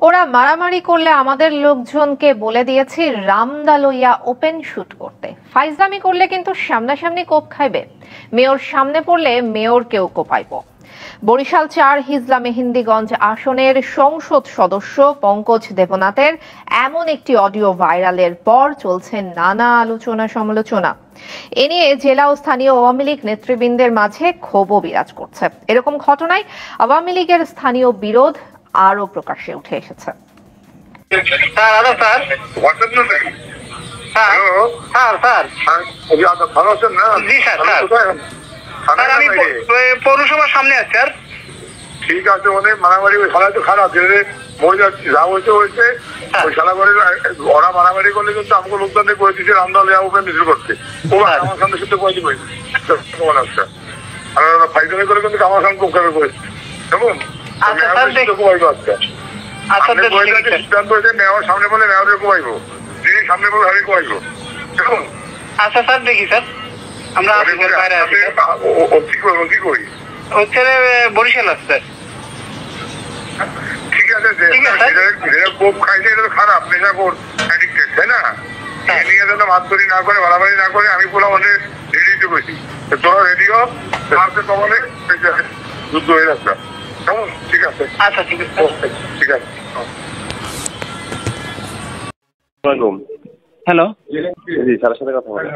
ওরা মারামারি করলে আমাদের লোকজনকে বলে দিয়েছি রামদা লইয়া ওপেন শুট করতে। ফাইজলামি করলে কিন্তু সামনাসামনি কোপ খাইবে। মেয়র সামনে পড়লে মেয়রকেও কোপাইব। বরিশাল ৪ হিজলা মেহেন্দিগঞ্জ আসনের সংসদ সদস্য পঙ্কজ দেবনাথের এমন একটি অডিও ভাইরালের পর চলছে নানা আলোচনা সমালোচনা। এ নিয়ে জেলা ও স্থানীয় আওয়ামী লীগ নেতৃবৃন্দের মাঝে ক্ষোভও বিরাজ করছে। এরকম ঘটনায় আওয়ামী লীগের স্থানীয় বিরোধ আরো প্রকাশ্যে উঠে এসেছে। পৌরসভার সামনে আছে স্যার। ঠিক আছে, অনেক মারামারি খেলা তো খারাপ যা হয়েছে হয়েছে। ওই খেলা করে ওরা মারামারি করলে কিন্তু আমাকে লোকজনকে করে দিচ্ছে রামদা লেয়া উপরে মিছিল করতে। ও আমার সামনে শুধু করে দিবে আর ওরা ফাইজলামি করে কিন্তু আমার সামনে কোপ খাবে করেছে। কেমন সিদ্ধান্ত হয়েছে মেয়র সামনে বলে মেয়রের কোপাইব, যিনি সামনে বলে হারিয়ে কোপাইব। কেমন? আচ্ছা স্যার, দেখি স্যার আমরা কি করি হচ্ছে বরিশাল আছে স্যার। ঠিক আছে, কোপ খাইছে এটা তো খারাপ, নেশাখোর অ্যাডিক্টেড, তাই না? নিয়ে যেন মারধরি না করে মারামারি না করে আমি বললাম অনেক রেডি তো করেছি। তোরা রেডি হোক, মারতে কমালে যুদ্ধ হয়ে যাচ্ছে। কেমন? ঠিক আছে, আচ্ছা ঠিক আছে, ঠিক আছে। হ্যালো, জি স্যারের সাথে কথা বলেন।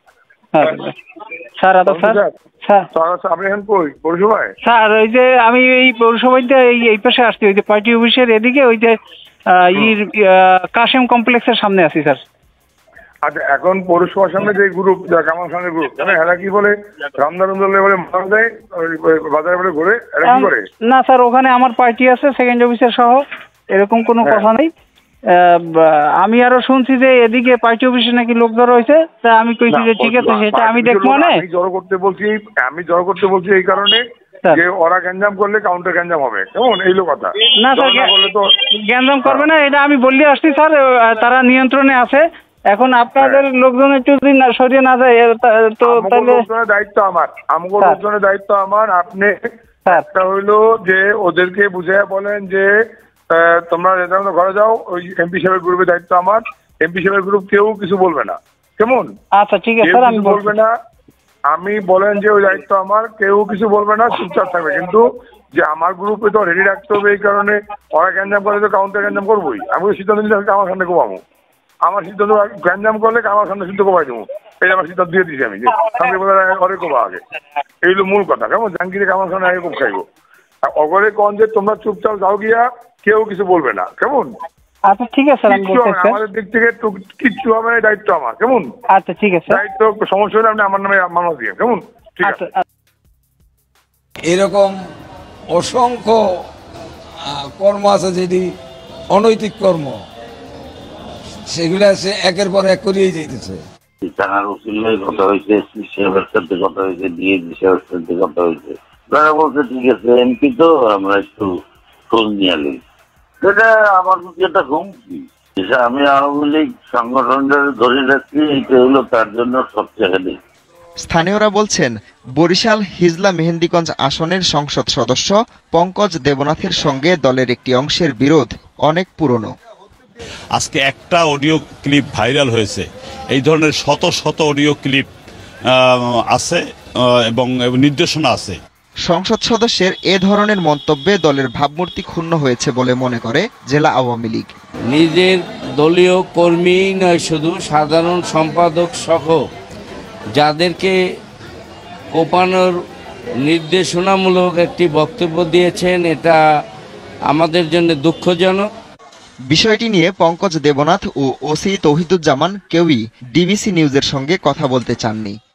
স্যার আপনি এখন কই পৌরসভায়? স্যার ওই যে আমি এই পৌরসভায় এই পাশে আসছি, ওই যে পার্টি অফিসের এদিকে ওই যে কাশেম কমপ্লেক্সের সামনে আছি স্যার। আচ্ছা, এখন পৌরসভার সামনে যে গ্রুপ কামাল খানের গ্রুপ এরা কি বলে রামদার বলে মারা দেয় বাজারে বলে ঘুরে, এরা কি করে? না স্যার, ওখানে আমার পার্টি আছে সেকেন্ড অফিসার সহ, এরকম কোনো কথা নেই। আমি আরো শুনছি যে এদিকে পার্টি অফিসে নাকি লোক জড়ো হয়েছে, তা আমি কইছি যে ঠিক আছে সেটা আমি দেখবো। আমি জড়ো করতে বলছি এই কারণে যে ওরা গ্যাঞ্জাম করলে কাউন্টার গ্যাঞ্জাম হবে। কেমন? এইলো কথা। না স্যার, গ্যাঞ্জাম করবে না, এটা আমি বললে আসছি স্যার। তারা নিয়ন্ত্রণে আছে। এখন আপনাদের লোকজন একটু যদি সরিয়ে না যায় তো তাহলে দায়িত্ব আমার, আমাকে লোকজনের দায়িত্ব আমার। আপনি একটা হইলো যে ওদেরকে বুঝিয়ে বলেন যে তোমরা ঘরে যাও, ওই এমপি সাহেবের গ্রুপের দায়িত্ব আমার। এমপি সাহেবের গ্রুপ কেউ কিছু বলবে না। কেমন? আচ্ছা ঠিক আছে স্যার, আমি বলবে না। আমি বলেন যে ওই দায়িত্ব আমার, কেউ কিছু বলবে না, চুপচাপ থাকবে। কিন্তু যে আমার গ্রুপে তো রেডি রাখতে হবে, এই কারণে ওরা গ্যাঞ্জাম করে তো কাউন্টার গ্যাঞ্জাম করবোই। আমি সিদ্ধান্ত নিতে আমার সামনে কোপাবো। আমার সিদ্ধান্ত গ্যাঞ্জাম করলে আমার সামনে সিদ্ধ কোপাই দেবো, এই আমার সিদ্ধান্ত দিয়ে দিচ্ছি আমি যে সামনে অরে কোপা আগে। এই হলো মূল কথা। কেমন? জাহাঙ্গীরে আমার সামনে আগে কোপ খাইবো। অগরে কন যে তোমরা চুপচাপ যাও গিয়া, কেউ কিছু বলবে না। কেমন? আচ্ছা ঠিক আছে স্যার, আমাদের দিক থেকে কিচ্ছু হবে না, দায়িত্ব আমার। কেমন? আচ্ছা ঠিক আছে, দায়িত্ব সমস্যা হলে আপনি আমার নামে মামলা দিয়ে। কেমন? ঠিক আছে। এরকম অসংখ্য কর্ম আছে যেটি অনৈতিক কর্ম, সেগুলো আছে একের পর এক করিয়ে যেতেছে। থানার উকিলের কথা হয়েছে, সাহেবের সাথে কথা হয়েছে, ডিএজি সাহেবের সাথে কথা হয়েছে। তারা বলছে ঠিক আছে এমপি তো আমরা একটু খোঁজ নিয়ে আলি। সেটা আমার প্রতি একটা হুমকি। আমি আওয়ামী লীগ সংগঠনটা ধরে রাখছি, এটা হলো তার জন্য সবচেয়ে হেডিক। স্থানীয়রা বলছেন বরিশাল হিজলা মেহেন্দিগঞ্জ আসনের সংসদ সদস্য পঙ্কজ দেবনাথের সঙ্গে দলের একটি অংশের বিরোধ অনেক পুরনো। আজকে একটা অডিও ক্লিপ ভাইরাল হয়েছে, এই ধরনের শত শত অডিও ক্লিপ আছে এবং নির্দেশনা আছে। সংসদ সদস্যের এ ধরনের মন্তব্যে দলের ভাবমূর্তি ক্ষুণ্ণ হয়েছে বলে মনে করে জেলা আওয়ামী লীগ। নিজের দলীয় কর্মী নয়, শুধু সাধারণ সম্পাদক সহ যাদেরকে কোপানোর নির্দেশনামূলক একটি বক্তব্য দিয়েছেন, এটা আমাদের জন্য দুঃখজনক। বিষয়টি নিয়ে পঙ্কজ দেবনাথ ও ওসি তৌহিদুজ্জামান কেউই ডিবিসি নিউজের সঙ্গে কথা বলতে চাননি।